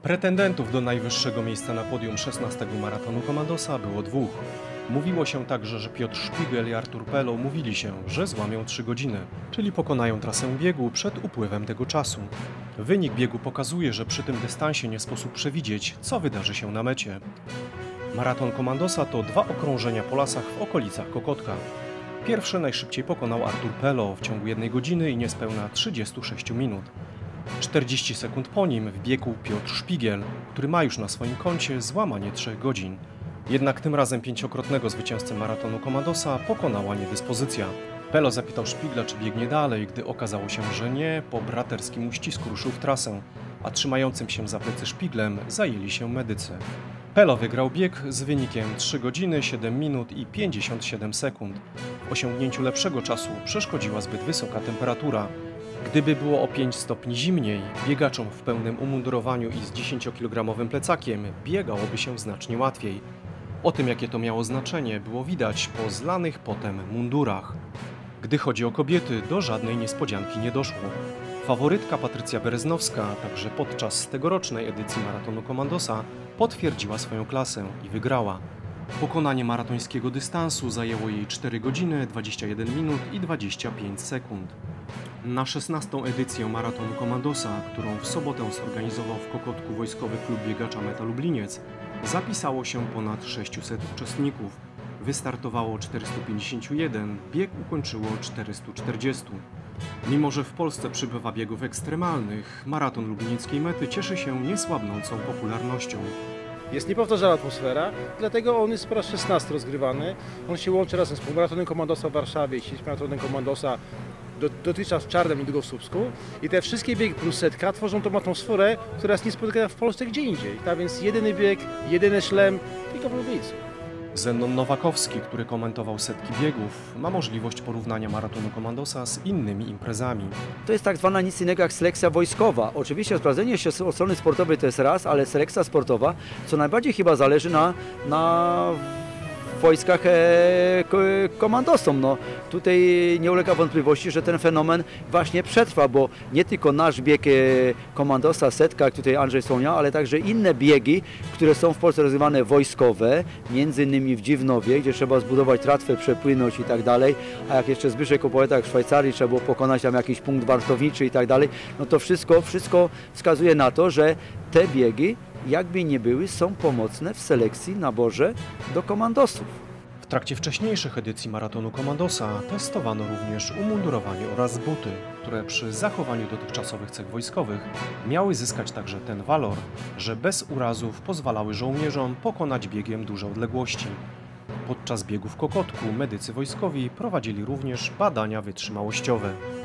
Pretendentów do najwyższego miejsca na podium 16 maratonu Komandosa było dwóch. Mówiło się także, że Piotr Szpigel i Artur Pello mówili się, że złamią 3 godziny, czyli pokonają trasę biegu przed upływem tego czasu. Wynik biegu pokazuje, że przy tym dystansie nie sposób przewidzieć, co wydarzy się na mecie. Maraton Komandosa to 2 okrążenia po lasach w okolicach Kokotka. Pierwsze najszybciej pokonał Artur Pello w ciągu 1 godziny i niespełna 36 minut. 40 sekund po nim wbiegł Piotr Szpigiel, który ma już na swoim koncie złamanie 3 godzin. Jednak tym razem 5-krotnego zwycięzcę maratonu Komandosa pokonała niedyspozycja. Pello zapytał Szpigla, czy biegnie dalej, gdy okazało się, że nie, po braterskim uścisku ruszył w trasę, a trzymającym się za plecy Szpiglem zajęli się medycy. Pello wygrał bieg z wynikiem 3 godziny, 7 minut i 57 sekund. W osiągnięciu lepszego czasu przeszkodziła zbyt wysoka temperatura. Gdyby było o 5 stopni zimniej, biegaczom w pełnym umundurowaniu i z 10-kilogramowym plecakiem biegałoby się znacznie łatwiej. O tym, jakie to miało znaczenie, było widać po zlanych potem mundurach. Gdy chodzi o kobiety, do żadnej niespodzianki nie doszło. Faworytka Patrycja Bereznowska, także podczas tegorocznej edycji maratonu Komandosa, potwierdziła swoją klasę i wygrała. Pokonanie maratońskiego dystansu zajęło jej 4 godziny, 21 minut i 25 sekund. Na 16. edycję maratonu Komandosa, którą w sobotę zorganizował w Kokotku Wojskowy Klub Biegacza Meta Lubliniec, zapisało się ponad 600 uczestników. Wystartowało 451, bieg ukończyło 440. Mimo że w Polsce przybywa biegów ekstremalnych, maraton lublinieckiej Mety cieszy się niesłabnącą popularnością. Jest niepowtarzalna atmosfera, dlatego on jest po raz 16 rozgrywany. On się łączy razem z maratonem Komandosa w Warszawie i z maratonem Komandosa dotychczas w Czarnem, niedługo w Słupsku. I te wszystkie biegi plus setka tworzą tą atmosferę, która jest niespotykana w Polsce gdzie indziej. Tak więc jedyny bieg, jedyny szlem, tylko w Lublińcu. Zenon Nowakowski, który komentował setki biegów, ma możliwość porównania maratonu Komandosa z innymi imprezami. To jest tak zwana nic innego jak selekcja wojskowa. Oczywiście sprawdzenie się od strony sportowej to jest raz, ale selekcja sportowa, co najbardziej chyba zależy na wojskach komandosom. No, tutaj nie ulega wątpliwości, że ten fenomen właśnie przetrwa, bo nie tylko nasz bieg komandosa, setka, jak tutaj Andrzej wspomniał, ale także inne biegi, które są w Polsce rozgrywane wojskowe, między innymi w Dziwnowie, gdzie trzeba zbudować tratwę, przepłynąć i tak dalej, a jak jeszcze Zbyszek opowiada, jak w Szwajcarii trzeba było pokonać tam jakiś punkt wartowniczy i tak dalej, no to wszystko wskazuje na to, że te biegi jakby nie były, są pomocne w selekcji, naborze do komandosów. W trakcie wcześniejszych edycji maratonu Komandosa testowano również umundurowanie oraz buty, które przy zachowaniu dotychczasowych cech wojskowych miały zyskać także ten walor, że bez urazów pozwalały żołnierzom pokonać biegiem duże odległości. Podczas biegu w Kokotku medycy wojskowi prowadzili również badania wytrzymałościowe.